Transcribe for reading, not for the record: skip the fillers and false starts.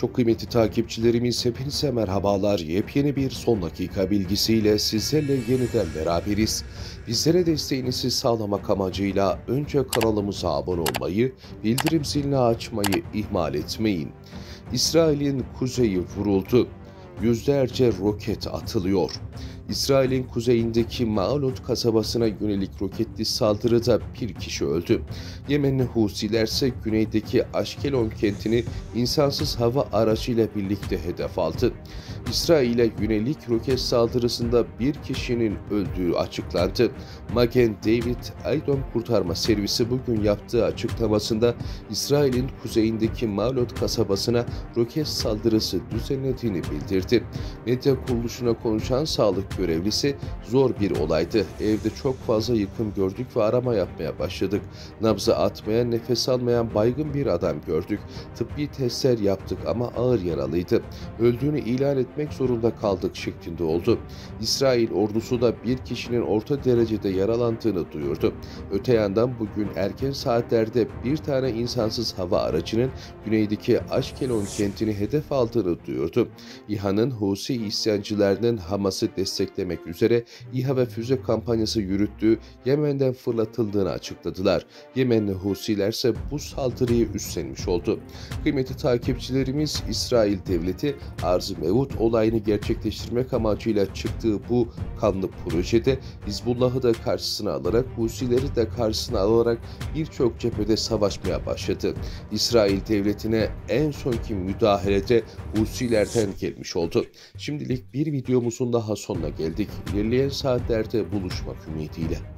Çok kıymetli takipçilerimiz, hepinize merhabalar. Yepyeni bir son dakika bilgisiyle sizlerle yeniden beraberiz. Bizlere desteğinizi sağlamak amacıyla önce kanalımıza abone olmayı, bildirim zilini açmayı ihmal etmeyin. İsrail'in kuzeyi vuruldu. Yüzlerce roket atılıyor. İsrail'in kuzeyindeki Ma'alot kasabasına yönelik roketli saldırıda bir kişi öldü. Yemenli Husiler ise güneydeki Aşkelon kentini insansız hava aracıyla birlikte hedef aldı. İsrail'e yönelik roket saldırısında bir kişinin öldüğü açıklandı. Magen David Adom Kurtarma Servisi bugün yaptığı açıklamasında İsrail'in kuzeyindeki Ma'alot kasabasına roket saldırısı düzenlediğini bildirdi. Medya kuruluşuna konuşan sağlık görevlisi, "Zor bir olaydı. Evde çok fazla yıkım gördük ve arama yapmaya başladık. Nabzı atmayan, nefes almayan baygın bir adam gördük. Tıbbi testler yaptık ama ağır yaralıydı. Öldüğünü ilan etmek zorunda kaldık" şeklinde oldu. İsrail ordusu da bir kişinin orta derecede yaralandığını duyurdu. Öte yandan bugün erken saatlerde bir tane insansız hava aracının güneydeki Aşkelon kentini hedef aldığını duyurdu. İHA'nın Husi isyancılarının Hamas'ı desteklemek üzere İHA ve füze kampanyası yürüttüğü Yemen'den fırlatıldığını açıkladılar. Yemenli Husiler ise bu saldırıyı üstlenmiş oldu. Kıymetli takipçilerimiz, İsrail devleti Arz-ı Mevut olayını gerçekleştirmek amacıyla çıktığı bu kanlı projede Hizbullah'ı da karşısına alarak, Husileri de karşısına alarak birçok cephede savaşmaya başladı. İsrail devletine en sonki müdahalede Husilerden gelmiş oldu. Şimdilik bir videomuzun daha sonuna geldik. İlerleyen saatlerde buluşmak ümidiyle.